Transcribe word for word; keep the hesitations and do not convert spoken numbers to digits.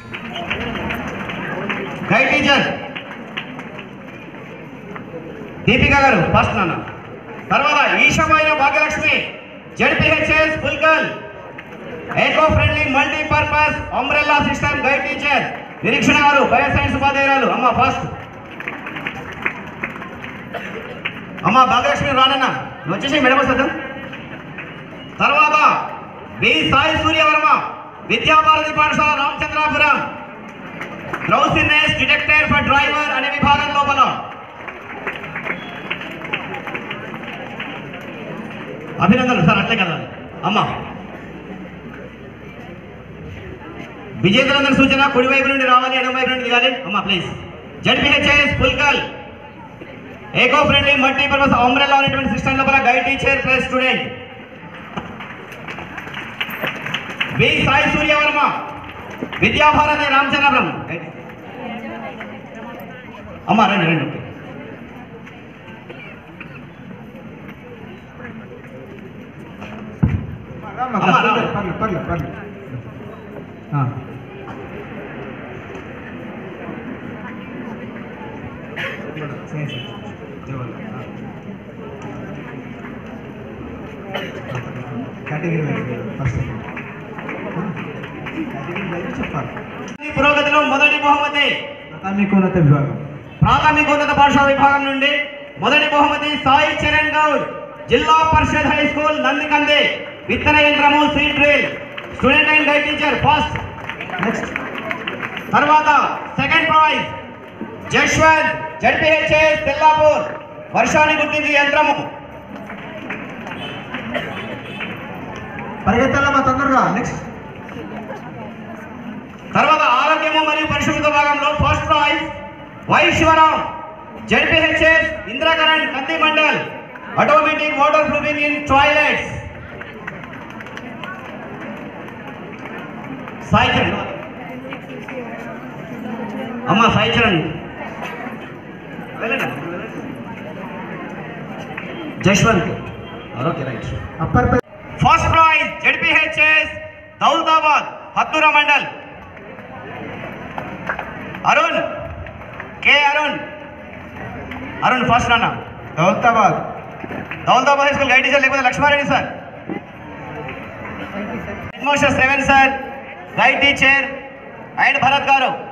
Guide teacher Deepika గారు first నాన్న. తర్వాత ఈశామైన Bhagyalakshmi ZPHS Pulkal eco friendly multipurpose umbrella system guide teacher Nireekshana గారు బయో సైన్స్ ఉపాధ్యాయురాలు. అమ్మ ఫస్ట్ అమ్మ భాగ్యలక్ష్మి రానన్న నువ్వు వచ్చేసి మేడం వద్దాం. తర్వాత బి సాయి సూర్యవర్మ విద్యాభారతి పాఠశాల Ramachandrapuram drowsiness detector for driver అనే విభాగం లోపల. అభినందనలు సార్. అట్లే కదా అమ్మ. విజేతలందరి సూచన కుడివైపు నుండి రావాలి, ఎడమ వైపు నుండి దిగాలి. అమ్మ please. ZPHS Pulkal eco friendly multipurpose umbrella అనేటువంటి సిస్టమ్ లోపల guide teacher plus student B Sai Suryavarma Vidyabharati Ramachandrapuram. అమ్మ రండి రండి. పురోగతిలో మొదటి బహుమతి ప్రాథమికోన్నత విభాగం ప్రాథమికోన్నత పాఠశాల విభాగం నుండి మొదటి బహుమతి సాయి చరణ్ గౌడ్ జిల్లా పరిషత్ హై స్కూల్ నందికందే విత్తన యంత్రము seed drill student and guide teacher first. Next తర్వాత second prize Jashwanth ZPHS Tellapur వర్షాన్ని గుర్తించి యంత్రము. పరిగెత్తాలమ్మా తొందరగా. నెక్స్ట్ తర్వాత ఆరోగ్యము మరియు పరిశుభ్రత భాగంలో first prize Y Shivaram ZPHS Indrakaran Kandi mandal automatic water proofing in toilets. Sai Charan అమ్మ Sai Charan Jashwanth. Okay right. Upper first prize ZPHS Daulatabad Hathnoora mandal Arun K Arun Arun first నాన్న. Daulatabad Daulatabad high school guide teacher లేకపోతే Laxma Reddy sir. Head master seven sir guide teacher and Bharath గారు.